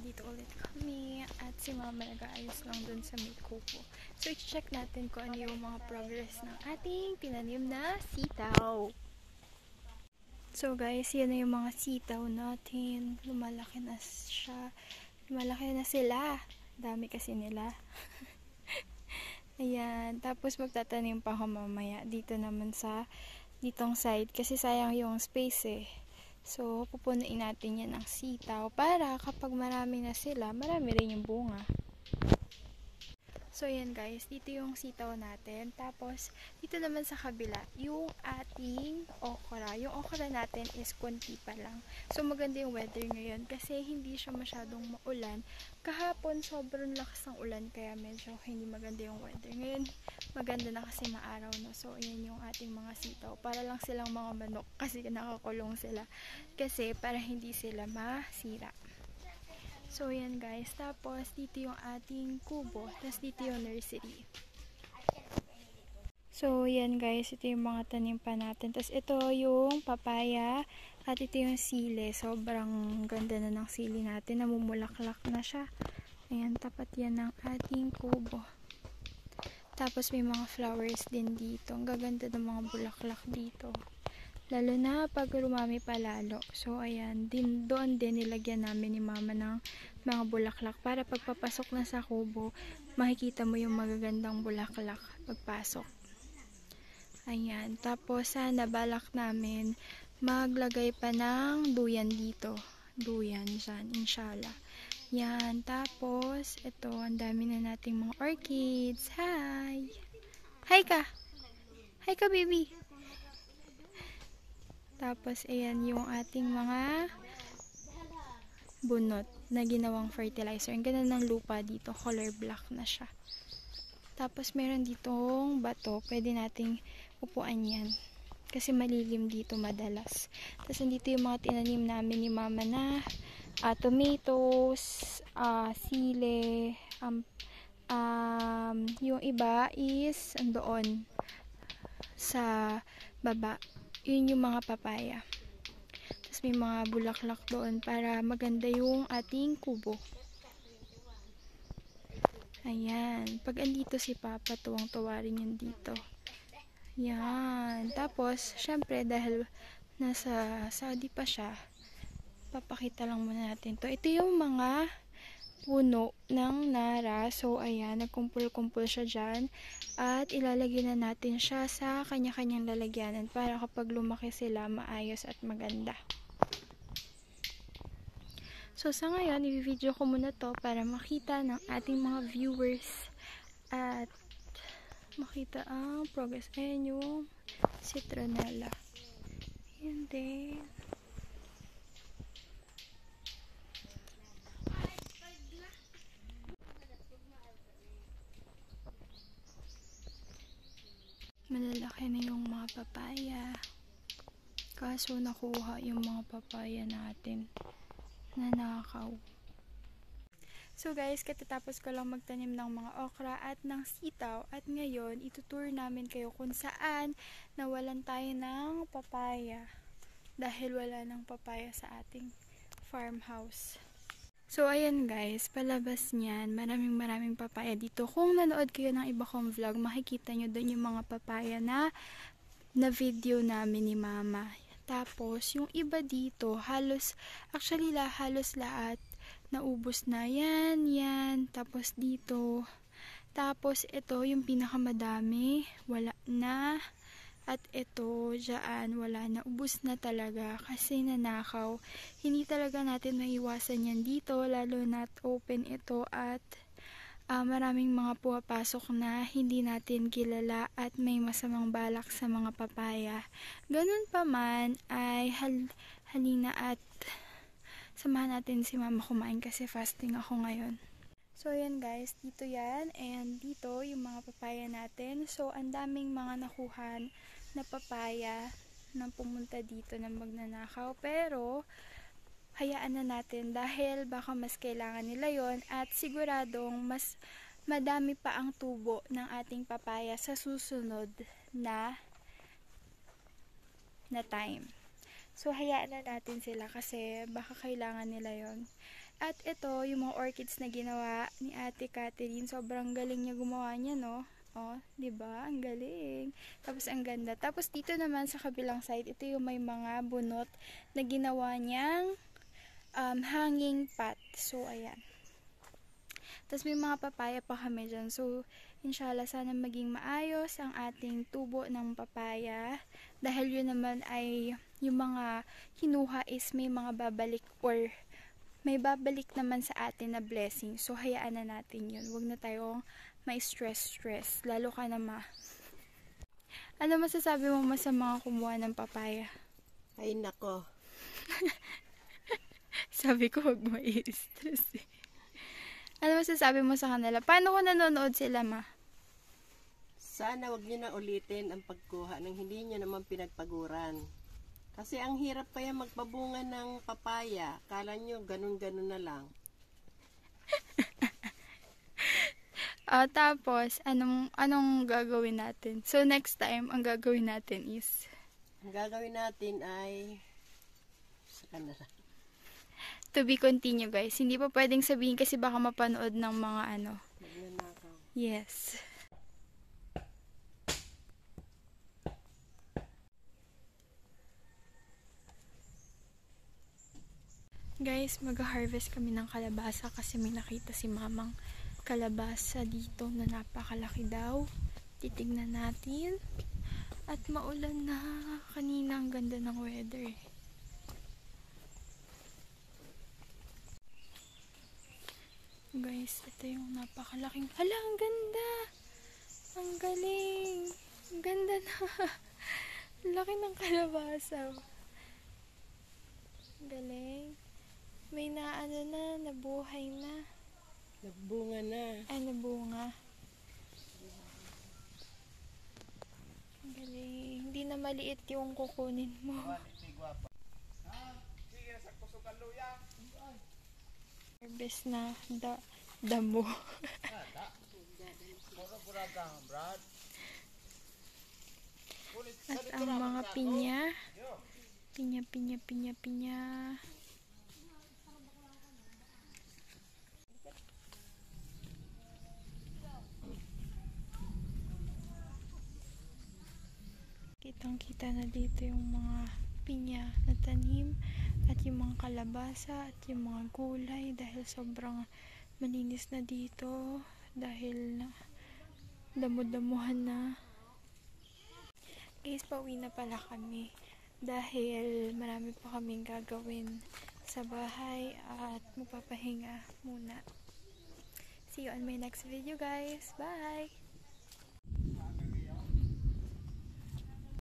nandito ulit kami at si mama nag-aayos lang dun sa may kubo. So, i-check natin kung ano yung mga progress ng ating tinanim na sitaw. So guys, yan na yung mga sitaw natin. Lumalaki na siya. Lumalaki na sila. Dami kasi nila. Ayan. Tapos magtatanim pa ako mamaya. Dito naman sa ditong side. Kasi sayang yung space eh. So, pupunuin natin yan ng sitaw para kapag marami na sila, marami rin yung bunga. So, yan guys. Dito yung sitaw natin. Tapos, dito naman sa kabila, yung ating okra. Yung okra natin is konti pa lang. So, maganda yung weather ngayon kasi hindi siya masyadong maulan. Kahapon, sobrang lakas ng ulan kaya medyo hindi maganda yung weather. Ngayon, maganda na kasi maaraw, no? So, ayan yung ating mga sitaw. Para lang silang mga manok kasi nakakulong sila. Kasi, para hindi sila masira. So, yan guys. Tapos, dito yung ating kubo. Tapos, dito yung nursery. So, yan guys. Ito yung mga tanim pa natin. Tapos, ito yung papaya. At ito yung sili. Sobrang ganda na ng sili natin. Namumulaklak na siya. Ayan, tapat yan ng ating kubo. Tapos, may mga flowers din dito. Ang gaganda ng mga bulaklak dito. Lalo na pag rumami pa lalo. So, ayan. Doon din nilagyan namin ni mama ng mga bulaklak. Para pagpapasok na sa kubo, makikita mo yung magagandang bulaklak pagpasok. Ayan. Tapos, sana balak namin maglagay pa ng duyan dito. Duyan dyan, inshallah. Yan. Tapos, ito, ang dami na nating mga orchids. Hi! Hi ka! Hi ka, baby! Tapos, ayan yung ating mga bunot na ginawang fertilizer. Ang ganda ng lupa dito. Color black na siya. Tapos, meron ditong bato. Pwede nating upuan yan. Kasi malilim dito madalas. Tapos, nandito yung mga tinanim namin ni mama na tomatoes, sili, yung iba is andoon sa baba. Yun yung mga papaya. Tapos may mga bulaklak doon para maganda yung ating kubo. Ayan. Pag andito si Papa, tuwang-tuwa rin yun dito. Yan. Tapos, syempre, dahil nasa Saudi pa siya, papakita lang muna natin to. Ito yung mga puno ng nara. So, ayan, nagkumpul-kumpul siya dyan. At ilalagay na natin siya sa kanya-kanyang lalagyanan para kapag lumaki sila, maayos at maganda. So, sa ngayon, i-video ko muna to para makita ng ating mga viewers at makita ang progress. Ayan yung citronella. Ayan din. Malalaki na yung mga papaya. Kaso nakuha yung mga papaya natin. Nanakaw. So guys, katatapos ko lang magtanim ng mga okra at ng sitaw. At ngayon, itutour namin kayo kung saan nawalan tayo ng papaya. Dahil wala ng papaya sa ating farmhouse. So, ayan guys, palabas niyan, maraming papaya dito. Kung nanood kayo ng iba kong vlog, makikita nyo doon yung mga papaya na video namin ni mama. Tapos, yung iba dito, halos lahat, naubos na yan. Tapos dito, tapos ito, yung pinakamadami, wala na. At ito, dyan, wala na. Ubus na talaga kasi nanakaw. Hindi talaga natin maiwasan yan dito, lalo na't open ito at maraming mga pumapasok na hindi natin kilala at may masamang balak sa mga papaya. Ganun pa man ay halina at samahan natin si mama kumain kasi fasting ako ngayon. So, yan guys, dito yan, and dito yung mga papaya natin. So, ang daming mga nakuhan na papaya na pumunta dito na magnanakaw. Pero, hayaan na natin dahil baka mas kailangan nila yon at siguradong mas madami pa ang tubo ng ating papaya sa susunod na time. So, hayaan na natin sila kasi baka kailangan nila yon. At ito, yung mga orchids na ginawa ni Ate Catherine. Sobrang galing niya gumawa niya, no? Oh, 'di ba? Ang galing. Tapos ang ganda. Tapos dito naman sa kabilang side, ito yung may mga bunot na ginawa niyang hanging pot. So ayan. Tapos may mga papaya pa kami dyan. So, inshallah, sana maging maayos ang ating tubo ng papaya. Dahil yun naman ay yung mga kinuha is may mga babalik or may babalik naman sa atin na blessing. So, hayaan na natin yun. Huwag na tayong may stress. Lalo ka na Ano masasabi mo sa mga kumuha ng papaya? Ay nako. Sabi ko, huwag mai-stress eh. Ano masasabi mo sa kanila? Paano kung nanonood sila, ma? Sana wag niyo na ulitin ang pagkuha ng hindi niyo naman pinagpaguran. Kasi ang hirap kaya magpabunga ng papaya. Kala niyo ganun-ganun na lang. Tapos, anong gagawin natin? So, next time, ang gagawin natin is... Ang gagawin natin ay... Saka na lang. To be continue, guys. Hindi pa pwedeng sabihin kasi baka mapanood ng mga Magnanakaw. Yes. Guys, mag-harvest kami ng kalabasa kasi may nakita si mamang kalabasa dito na napakalaki daw. Titignan natin. At maulan na. Kanina ang ganda ng weather. Guys, ito yung napakalaking... Hala, ang ganda! Ang galing! Ang ganda na! Laki ng kalabasa. Ang galing. May nabuhay na. Nagbunga na. Ay, nabunga. Ang galing. Hindi na maliit yung kukunin mo. Harvest na damo. At ang mga pinya. Pinya. Kitang-kita na dito yung mga pinya na tanim at yung mga kalabasa at yung mga gulay dahil sobrang malinis na dito dahil damo-damuhan na. Guys, pauwi na pala kami dahil marami pa kaming gagawin sa bahay at magpapahinga muna. See you on my next video, guys. Bye!